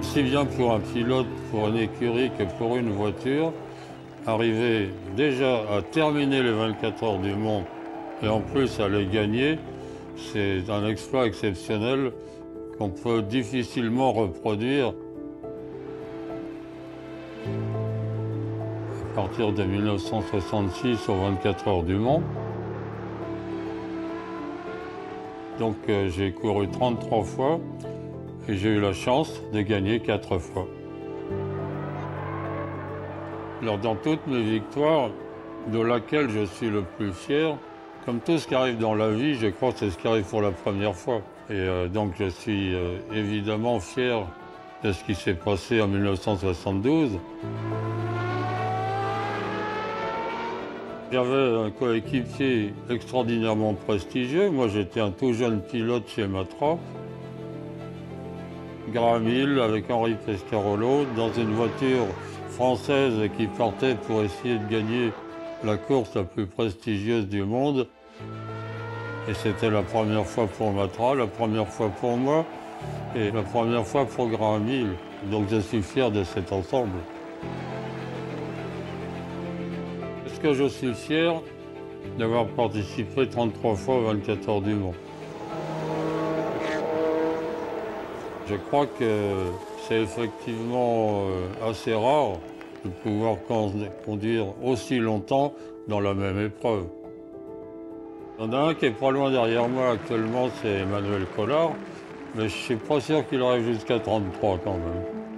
aussi bien pour un pilote, pour une écurie que pour une voiture, arriver déjà à terminer les 24 heures du Mans et en plus à les gagner, c'est un exploit exceptionnel qu'on peut difficilement reproduire. À partir de 1966 aux 24 heures du Mans. Donc j'ai couru 33 fois et j'ai eu la chance de gagner 4 fois. Alors dans toutes mes victoires, de laquelle je suis le plus fier, comme tout ce qui arrive dans la vie, je crois que c'est ce qui arrive pour la première fois. Et donc je suis évidemment fier de ce qui s'est passé en 1972. J'avais un coéquipier extraordinairement prestigieux. Moi, j'étais un tout jeune pilote chez Matra. Graham Hill avec Henri Pescarolo dans une voiture française qui partait pour essayer de gagner la course la plus prestigieuse du monde. Et c'était la première fois pour Matra, la première fois pour moi et la première fois pour Graham Hill. Donc je suis fier de cet ensemble. Est-ce que je suis fier d'avoir participé 33 fois aux 24 heures du Mans? Je crois que c'est effectivement assez rare de pouvoir conduire aussi longtemps dans la même épreuve. Il y en a un qui est pas loin derrière moi actuellement, c'est Emmanuel Collard, mais je ne suis pas sûr qu'il arrive jusqu'à 33 quand même.